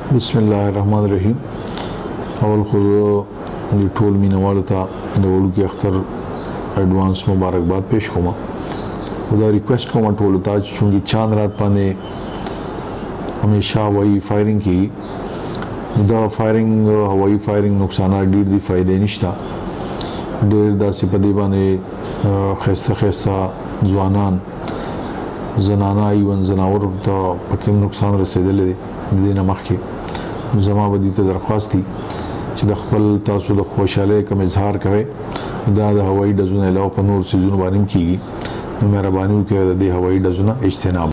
بسم الله الرحمن الرحیم. اول خو د ټول مینوالو ته د وړوکي اختر ایڈوانس مبارکباد پیش کوم. خدا ریکویسٹ کوم ټول ته چې چونګې چاند رات باندې همیشه هوایي فایرنګ کیږي. دا فایرنګ هوایي فایرنګ نقصانات ډېر دي، فایدې نشته. ډېر داسې په دې باندې ښایسته ځوانان زنانه ایون زناور ته پکې نقصان رسېدلی دی. د دې نه مخکې زما به دې ته درخواست دی چې د خپل تاسو د خوشحالۍ کوم اظهار کوئ، دا د هوایي ډزو نه علاوه په نور څیزونو باندې هم کیږي، نو مهرباني وکړئ د دې هوایي ډزو نه اجتناب